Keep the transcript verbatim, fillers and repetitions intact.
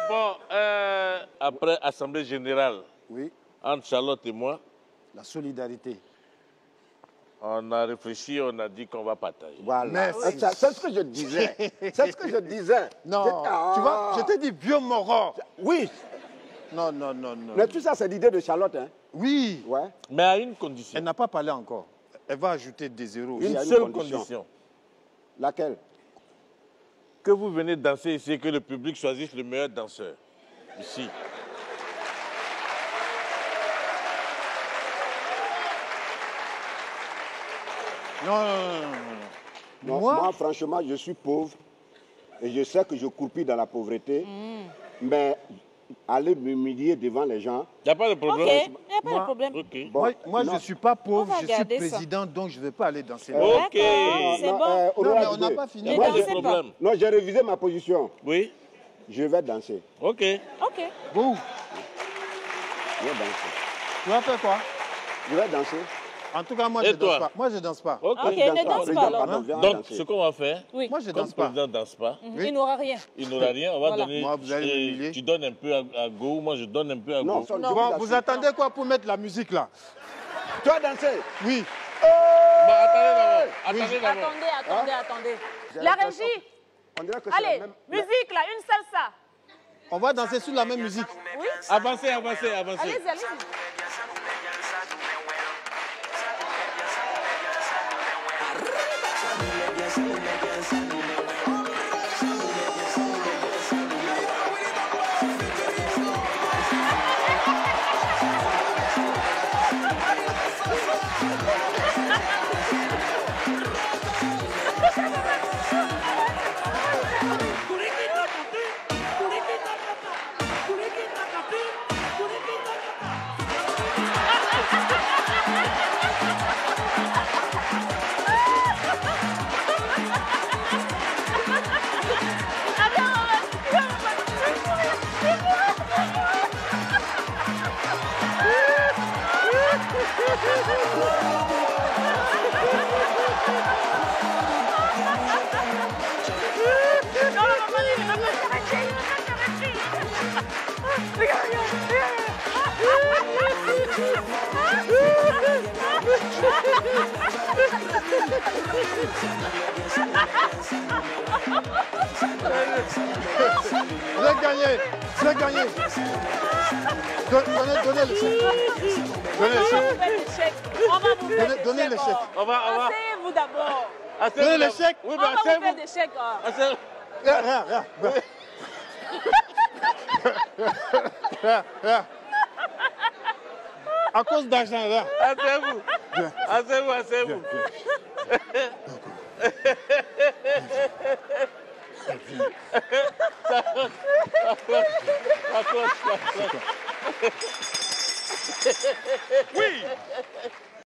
Bon, euh, après Assemblée Générale, oui. entre Charlotte et moi, la solidarité. On a réfléchi, on a dit qu'on va partager. Voilà. Merci. C'est ce que je disais. C'est ce que je disais. Non, ah. Tu vois, je t'ai dit vieux moron. Oui. Non, non, non, non. Mais tout ça, c'est l'idée de Charlotte, hein? Oui. Ouais. Mais à une condition. Elle n'a pas parlé encore. Elle va ajouter des zéros. Une, une seule condition. condition. Laquelle? Que vous venez danser ici et que le public choisisse le meilleur danseur. Ici. Non, non, non, non. non moi, moi, franchement, je suis pauvre et je sais que je croupis dans la pauvreté, mm. mais aller m'humilier devant les gens... Il n'y a pas de problème. Ok, il n'y a pas moi, de problème. Okay. Bon, moi, moi je ne suis pas pauvre, je suis président, ça. donc je ne vais pas aller danser. Euh, ok. C'est bon. Euh, non, mais on n'a pas fini. Il n'y a pas de problème. Non, j'ai révisé ma position. Oui. Je vais danser. Ok. Ok. Bon. Je vais danser. Tu vas faire quoi? Je vais danser. En tout cas, moi, et je ne danse toi? pas. Moi, je ne danse pas. Ok, okay ne danse pas alors. Pardon, donc, danser. ce qu'on va faire, oui. moi, je ne comme danse le pas. président ne danse pas, mm-hmm. oui. il n'aura rien. Il n'aura rien, on va voilà. donner... Moi, vous allez m'humilier. Tu donnes un peu à, à Go, moi je donne un peu à non, Go. non. Bon, vous attendez quoi pour mettre la musique là? Tu vas danser? Oui. Bah, attendez d'abord. Attendez d'abord. Attendez, attendez, hein? attendez. La régie. On dirait que allez, même... musique là, une salsa. On va danser sur la même musique. Oui. Avancez, avancez, avancez. Allez-y, allez-y. Vous avez gagné. Vous avez gagné. Donnez, donnez le chèque. Donnez le chèque. On va vous faire des chèques. Donnez le chèque. On va, on va. Asseyez-vous d'abord. Donnez le chèque. Oui, On mais va vous faire des chèques. asseyez-vous. Rien, rien, rien. Rien, rien. À cause d'argent, là. Asseyez-vous. Asseyez-vous, asseyez-vous. Oui.